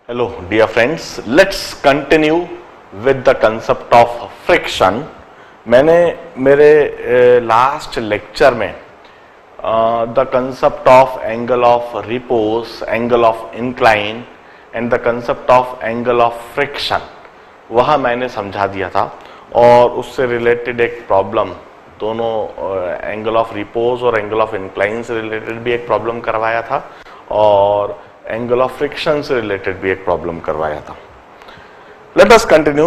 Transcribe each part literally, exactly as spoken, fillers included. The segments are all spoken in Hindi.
Hello dear friends, let's continue with the concept of friction. मैंने मेरे लास्ट लेक्चर में the concept of angle of repose, angle of incline and the concept of angle of friction वह मैंने समझा दिया था, और उससे रिलेटेड एक प्रॉब्लम, दोनों एंगल ऑफ रिपोज और एंगल ऑफ इंक्लाइन से रिलेटेड भी एक प्रॉब्लम करवाया था, और एंगल ऑफ फ्रिक्शन से रिलेटेड भी एक प्रॉब्लम करवाया था. Let us continue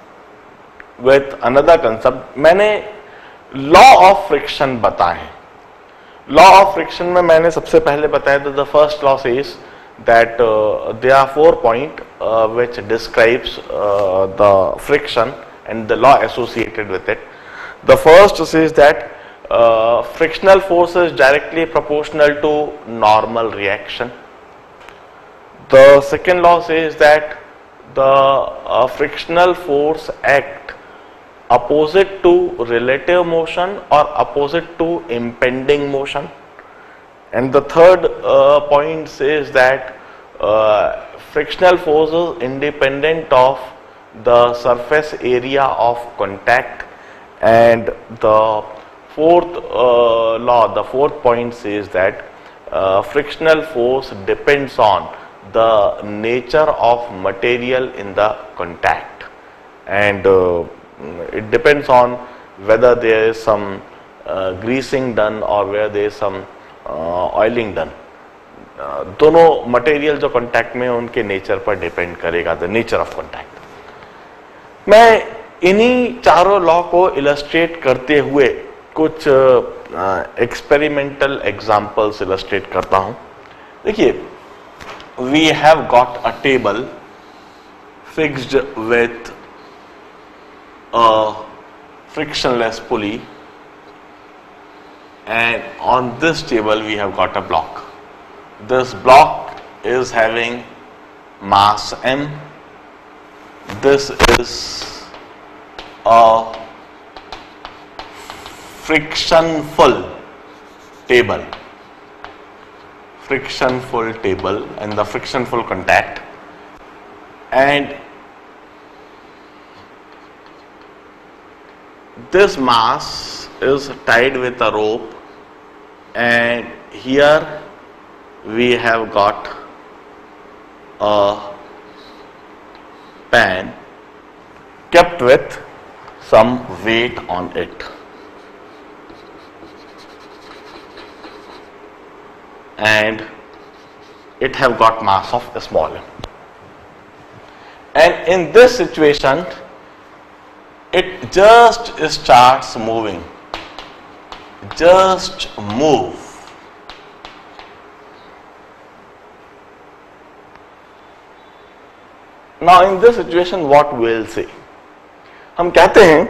with another concept. मैंने लॉ ऑफ फ्रिक्शन बताए. लॉ ऑफ फ्रिक्शन में मैंने सबसे पहले बताया था the first law says that there are four point which describes the friction and the law associated with it. The first says that frictional force is directly proportional to normal reaction. The second law says that the uh, frictional force act opposite to relative motion or opposite to impending motion. And the third uh, point says that uh, frictional force is independent of the surface area of contact. And the fourth uh, law, the fourth point says that uh, frictional force depends on the nature of material in the contact, and uh, it depends on whether there is some uh, greasing done or where there is some uh, oiling done. uh, दोनों मटेरियल जो कांटेक्ट में उनके नेचर पर डिपेंड करेगा, द नेचर ऑफ कांटेक्ट. मैं इन्हीं चारों लॉ को इलस्ट्रेट करते हुए कुछ एक्सपेरिमेंटल एग्जांपल्स इलस्ट्रेट करता हूं. देखिए, we have got a table fixed with a frictionless pulley, and on this table we have got a block. This block is having mass m. This is a frictionful table. Frictionful table and the frictionful contact, and this mass is tied with a rope, and here we have got a pan kept with some weight on it, and it have got mass of small m. And in this situation it just starts moving, just move. Now in this situation what we'll say, हम कहते हैं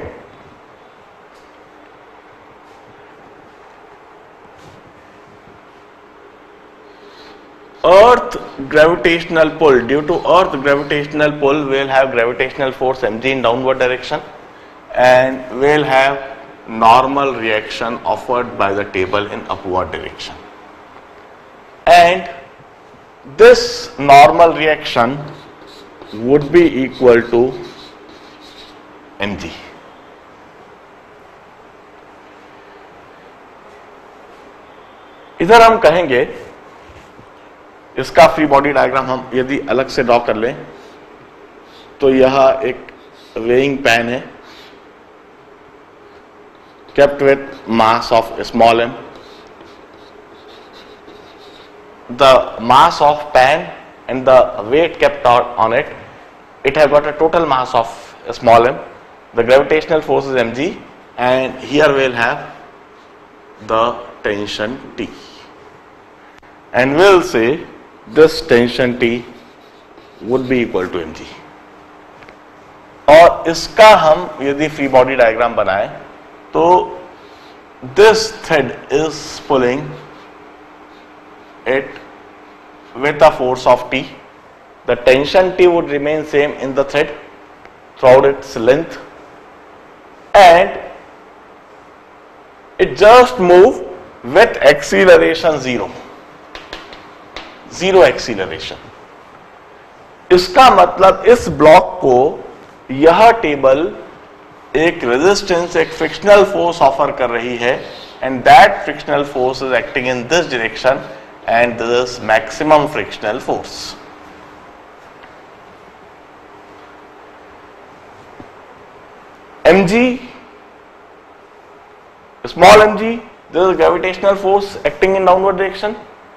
earth gravitational pull, due to earth gravitational pull we'll have gravitational force mg in downward direction, and we'll have normal reaction offered by the table in upward direction, and this normal reaction would be equal to mg. इधर हम कहेंगे, इसका फ्री बॉडी डायग्राम हम यदि अलग से ड्रॉ कर लें तो यह एक वेइंग पैन है kept with mass of small m. The mass of pan and the weight kept out on it, it has got a total mass of small m. The gravitational force is mg, and here we'll have the tension T, and we'll say this tension T would be equal to mg. और इसका हम यदि फ्री बॉडी डायग्राम बनाएं तो this thread is pulling it with a force of T. The tension T would remain same in the thread throughout its length, and it just move with acceleration zero. Zero acceleration. इसका मतलब इस ब्लॉक को यह टेबल एक रेजिस्टेंस, एक फ्रिक्शनल फोर्स ऑफर कर रही है, and that frictional force is acting in this direction and this is maximum frictional force. mg, small mg, this is gravitational force acting in downward direction,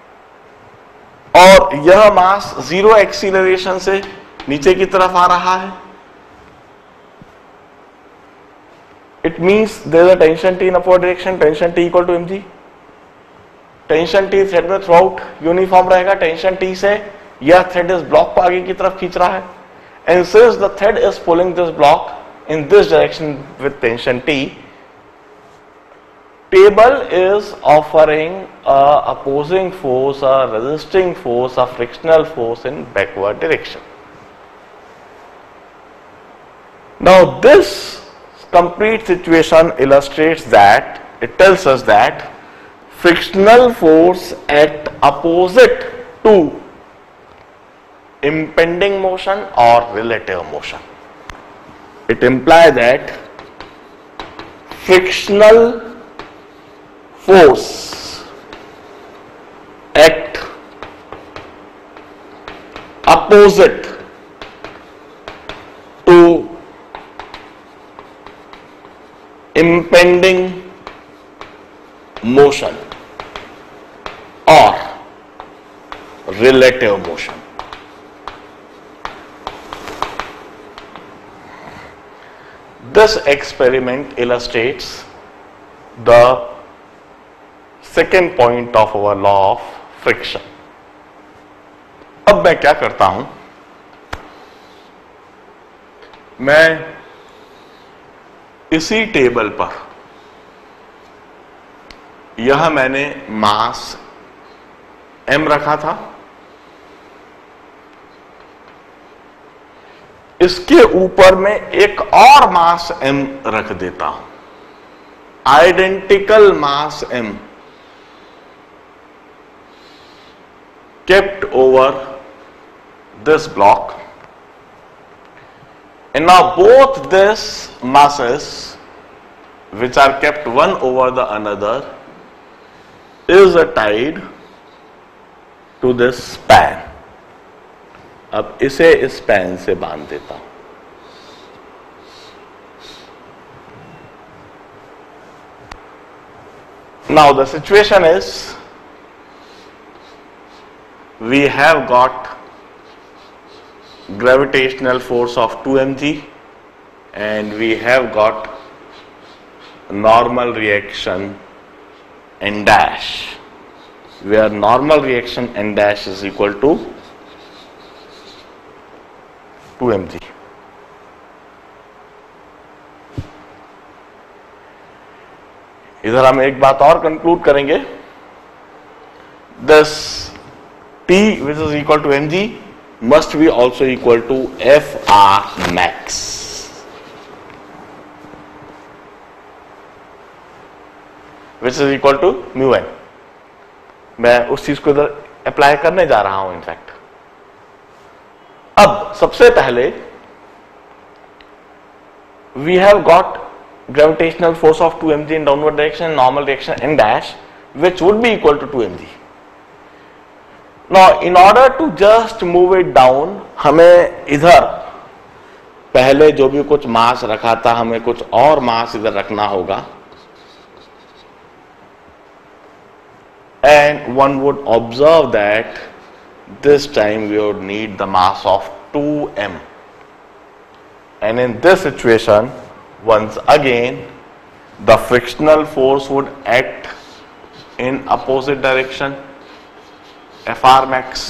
और यह मास जीरो एक्सीलरेशन से नीचे की तरफ आ रहा है. It means there is a tension T in upward direction, tension T equal to mg. Tension T thread में थ्रू आउट यूनिफॉर्म रहेगा. टेंशन T से यह थ्रेड इस ब्लॉक को आगे की तरफ खींच रहा है, and since the thread is pulling this block in this direction with tension T, table is offering a opposing force, a resisting force, a frictional force in backward direction. Now this complete situation illustrates that, it tells us that frictional force act opposite to impending motion or relative motion. It implies that frictional force act opposite to impending motion or relative motion. This experiment illustrates the second point of our law of friction. अब मैं क्या करता हूं, मैं इसी टेबल पर, यह मैंने मास m रखा था, इसके ऊपर में एक और मास m रख देता हूं, identical mass m kept over this block, and now both these masses which are kept one over the another is tied to this span. अब इसे इस स्पैन से बांध देता हूं. Now the situation is, we have got gravitational force of two m g and we have got normal reaction n dash, where normal reaction n dash is equal to two m g. इधर हम एक बात और कंक्लूड करेंगे, this T which is equal to mg must be also equal to Fr max. Which is equal to mu n. मैं उस चीज को इधर अप्लाई करने जा रहा हूं इनफैक्ट. अब सबसे पहले we have got gravitational force of two m g in downward direction and normal direction n dash, which would be equal to two m g. Now in order to just move it down, हमें इधर पहले जो भी कुछ मास रखा था, हमें कुछ और मास इधर रखना होगा, and one would observe that this time we would need the mass of two m, and in this situation once again the frictional force would act in opposite direction, Fr max,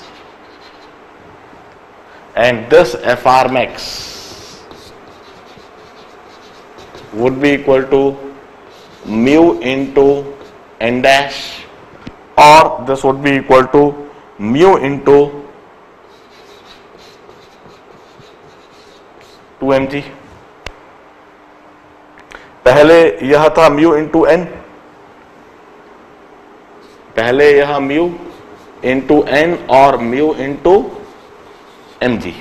and this Fr max would be equal to mu into n dash, or this would be equal to mu into two m g. पहले यह था mu into n, पहले यह mu into n और mu into एम जी,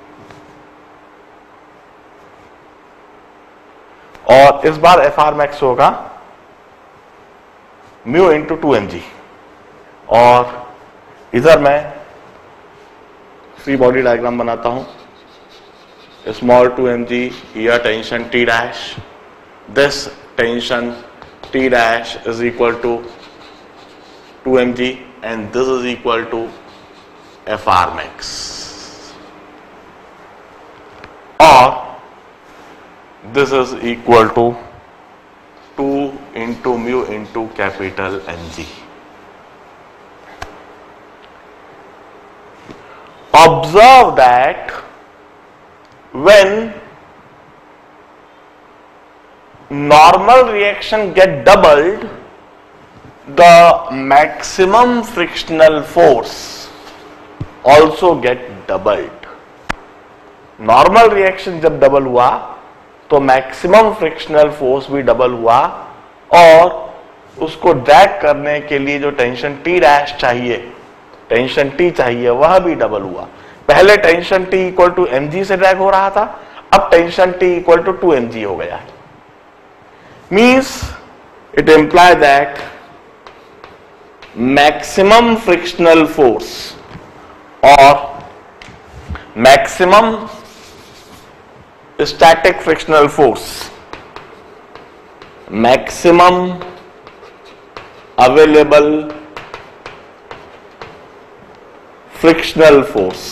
और इस बार एफ आर मैक्स होगा म्यू इंटू टू एम जी, और इधर मैं फ्री बॉडी डायग्राम बनाता हूं. Small two m g, here tension T dash, this tension T dash is equal to two m g and this is equal to F R max, or this is equal to two into mu into capital M G. Observe that when normal reaction get doubled, the maximum frictional force also get doubled. Normal reaction जब डबल हुआ तो मैक्सिमम फ्रिक्शनल फोर्स भी डबल हुआ, और उसको ड्रैग करने के लिए जो टेंशन टी डैश चाहिए, टेंशन टी चाहिए, वह भी डबल हुआ. पहले tension T equal to m g से ड्रैग हो रहा था, अब tension T equal to two m g हो गया है. Means it imply that maximum frictional force or maximum static frictional force, maximum available frictional force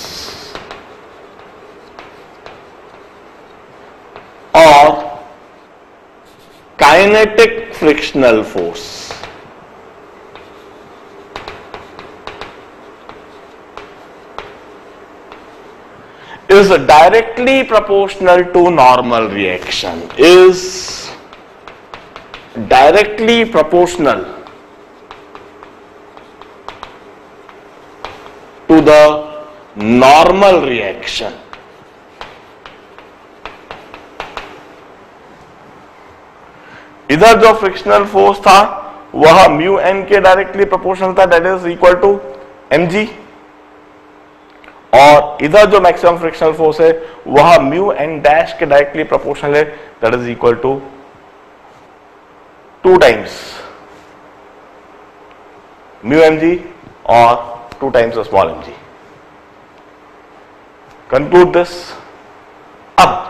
or kinetic frictional force is directly proportional to normal reaction, is directly proportional to the normal reaction. इधर जो फ्रिक्शनल फोर्स था वह म्यू एन के डायरेक्टली प्रोपोर्शनल था, that is equal to m जी, और इधर जो मैक्सिमम फ्रिक्शनल फोर्स है वह म्यू एन डैश के डायरेक्टली प्रोपोर्शनल है, that is equal to two times mu m जी और two times small m g. Conclude this. अब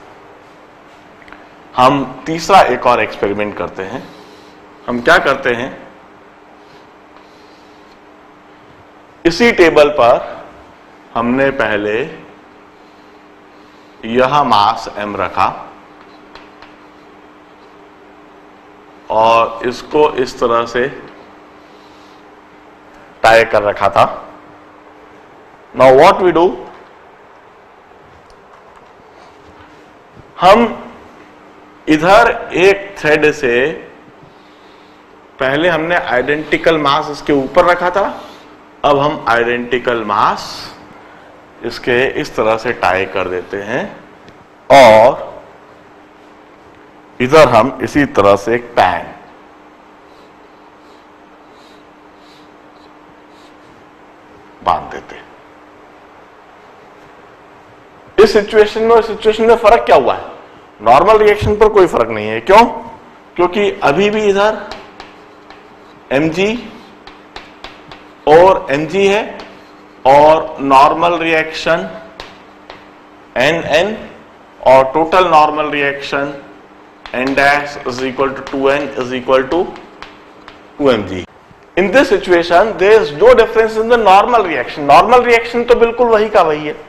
हम तीसरा एक और एक्सपेरिमेंट करते हैं. हम क्या करते हैं, इसी टेबल पर हमने पहले यह मास m रखा और इसको इस तरह से टाई कर रखा था. नाउ व्हाट वी डू, हम इधर एक थ्रेड से पहले हमने आइडेंटिकल मास इसके ऊपर रखा था, अब हम आइडेंटिकल मास इसके इस तरह से टाई कर देते हैं, और इधर हम इसी तरह से एक पैन बांध देते. इस सिचुएशन में और सिचुएशन में फर्क क्या हुआ है, नॉर्मल रिएक्शन पर कोई फर्क नहीं है. क्यों? क्योंकि अभी भी इधर mg और mg है, और नॉर्मल रिएक्शन nn और total normal reaction n dash is equal to two n is equal to two m g. In this situation there is no difference in the normal reaction. Normal reaction तो बिल्कुल वही का वही है.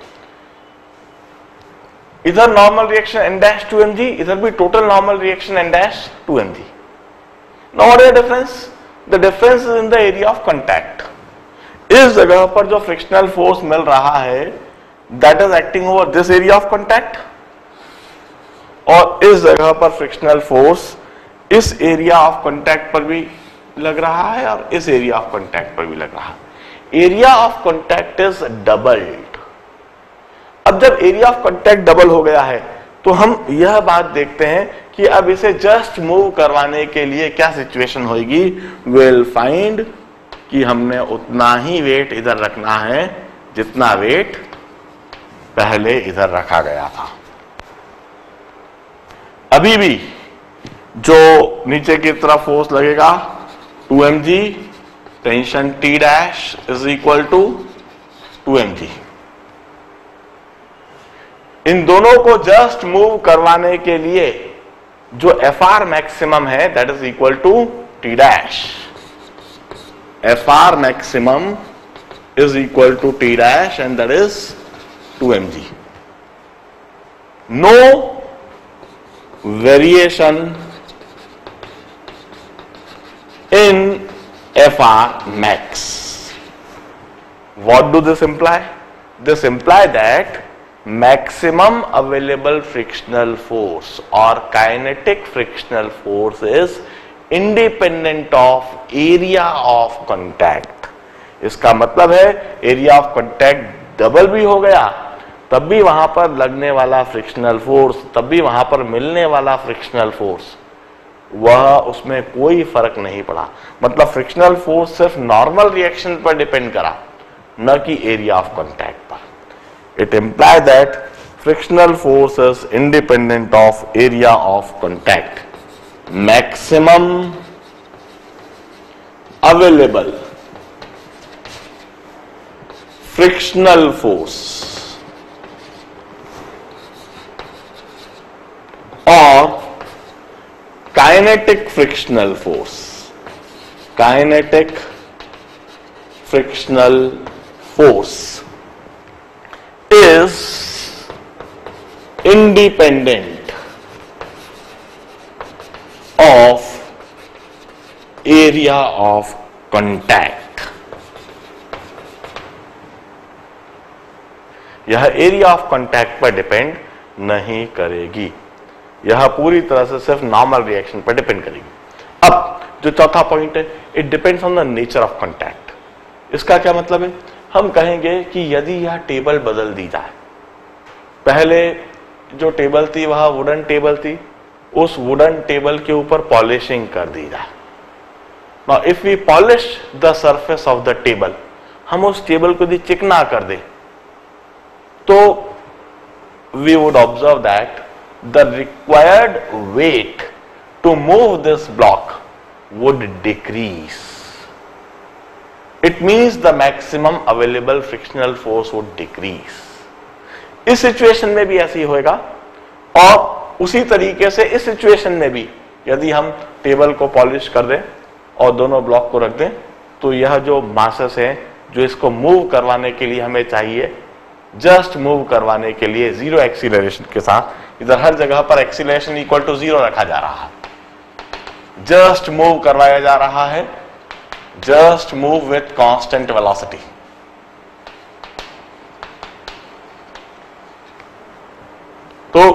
इधर normal reaction n dash two m g, इधर भी total normal reaction n dash two m g. Now what is the difference? The difference is in the area of contact. इस जगह पर जो फ्रिक्शनल फोर्स मिल रहा है that is acting over this area of contact, और इस जगह पर फ्रिक्शनल फोर्स इस एरिया ऑफ कांटेक्ट पर भी लग रहा है और इस एरिया ऑफ कांटेक्ट पर भी लग रहा है. Area of contact is doubled. अब जब एरिया ऑफ कांटेक्ट डबल हो गया है तो हम यह बात देखते हैं कि अब इसे जस्ट मूव करवाने के लिए क्या सिचुएशन होगी. विल फाइंड कि हमने उतना ही वेट इधर रखना है जितना वेट पहले इधर रखा गया था। अभी भी जो नीचे की तरफ फोर्स लगेगा two m g, tension T dash is equal to two m g. इन दोनों को जस्ट मूव करवाने के लिए जो एफ आर मैक्सिमम है that is equal to T dash. F R maximum is equal to T dash and that is two m g. No variation in F R max. What do this imply? This imply that maximum available frictional force or kinetic frictional force is independent of area of contact. इसका मतलब है एरिया ऑफ कॉन्टैक्ट डबल भी हो गया तब भी वहां पर लगने वाला फ्रिक्शनल फोर्स, तब भी वहां पर मिलने वाला फ्रिक्शनल फोर्स, वह उसमें कोई फर्क नहीं पड़ा। मतलब फ्रिक्शनल फोर्स सिर्फ नॉर्मल रिएक्शन पर डिपेंड करा, न कि एरिया ऑफ कांटेक्ट पर। It imply that frictional force is independent of area of contact. Maximum available frictional force और kinetic frictional force, kinetic frictional force is independent of area of contact. यह एरिया ऑफ कांटेक्ट पर डिपेंड नहीं करेगी, यह पूरी तरह से सिर्फ नॉर्मल रिएक्शन पर डिपेंड करेगी। अब जो चौथा पॉइंट है, it depends on the nature of contact. इसका क्या मतलब है? हम कहेंगे कि यदि यह टेबल बदल दी जाए, पहले जो टेबल थी वह वुडन टेबल थी, उस वुडन टेबल के ऊपर पॉलिशिंग कर दी जाए। Now if we polish the surface of the table, हम उस टेबल को यदि चिकना कर दे तो we would observe that the required weight to move this block would decrease. It means the maximum available frictional force would decrease. इस सिचुएशन में भी ऐसे ही होएगा और उसी तरीके से इस सिचुएशन में भी यदि हम टेबल को पॉलिश कर दें और दोनों ब्लॉक को रख दें तो यह जो मासेस है जो इसको मूव करवाने के लिए हमें चाहिए, जस्ट मूव करवाने के लिए जीरो एक्सीलरेशन के साथ, इधर हर जगह पर एक्सीलरेशन इक्वल टू जीरो रखा जा रहा है, जस्ट मूव करवाया जा रहा है, just move with constant velocity. तो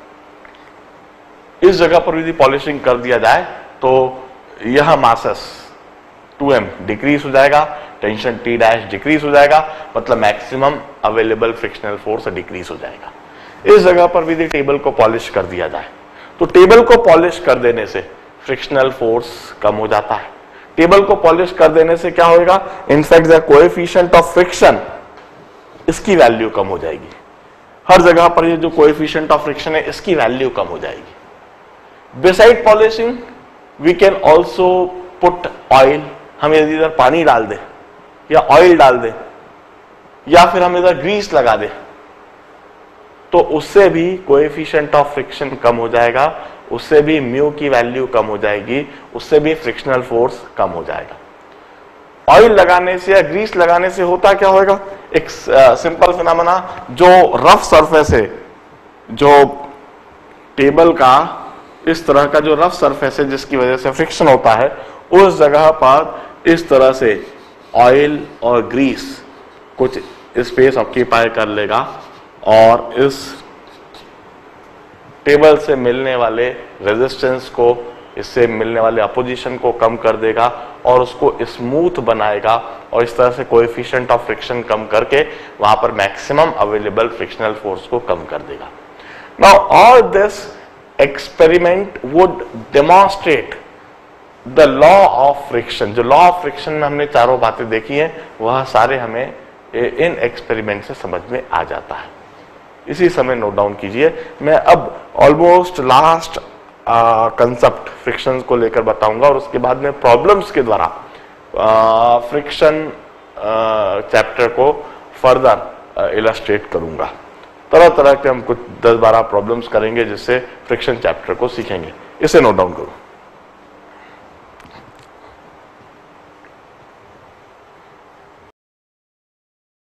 इस जगह पर यदि पॉलिशिंग कर दिया जाए तो यह मासेस टू एम डिक्रीज हो जाएगा, टेंशन टी डैश डिक्रीज हो जाएगा, मतलब maximum available frictional force decrease हो जाएगा। इस जगह पर भी टेबल को पॉलिश कर दिया जाए तो टेबल को पॉलिश कर देने से फ्रिक्शनल फोर्स कम हो जाता है। टेबल को पॉलिश कर देने से क्या होगा? In fact the coefficient of friction, इसकी वैल्यू कम हो जाएगी। हर जगह पर ये जो कोएफिशिएंट ऑफ फ्रिक्शन है इसकी वैल्यू कम हो जाएगी। Beside polishing we can also put oil. हम यदि इधर पानी डाल दे या ऑयल डाल दे या फिर हम इधर ग्रीस लगा दे तो उससे भी कोएफिशिएंट ऑफ फ्रिक्शन कम हो जाएगा, उससे भी म्यू की वैल्यू कम हो जाएगी, उससे भी फ्रिक्शनल फोर्स कम हो जाएगा। ऑयल लगाने से या ग्रीस लगाने से होता क्या होगा? एक सिंपल फिनोमेना, जो रफ सरफेस है, जो टेबल का इस तरह का जो रफ सरफेस है जिसकी वजह से फ्रिक्शन होता है, उस जगह पर इस तरह से ऑयल और ग्रीस कुछ स्पेस ऑक्यूपाई कर लेगा और इस टेबल से मिलने वाले रेजिस्टेंस को, इससे मिलने वाले अपोजिशन को कम कर देगा और उसको स्मूथ बनाएगा और इस तरह से कोएफिशिएंट ऑफ फ्रिक्शन कम करके वहां पर मैक्सिमम अवेलेबल फ्रिक्शनल फोर्स को कम कर देगा। Now all this experiment would demonstrate the law of friction. जो लॉ ऑफ फ्रिक्शन में हमने चारों बातें देखी हैं वह सारे हमें इन एक्सपेरिमेंट से समझ में आ जाता है। इसी समय नोट डाउन कीजिए। मैं अब ऑलमोस्ट लास्ट कंसेप्ट फ्रिक्शन को लेकर बताऊंगा और उसके बाद में प्रॉब्लम्स के द्वारा फ्रिक्शन चैप्टर को फर्दर इलस्ट्रेट करूंगा। तरह तरह के हम कुछ दस बारह प्रॉब्लम्स करेंगे जिससे फ्रिक्शन चैप्टर को सीखेंगे। इसे नोट डाउन करो।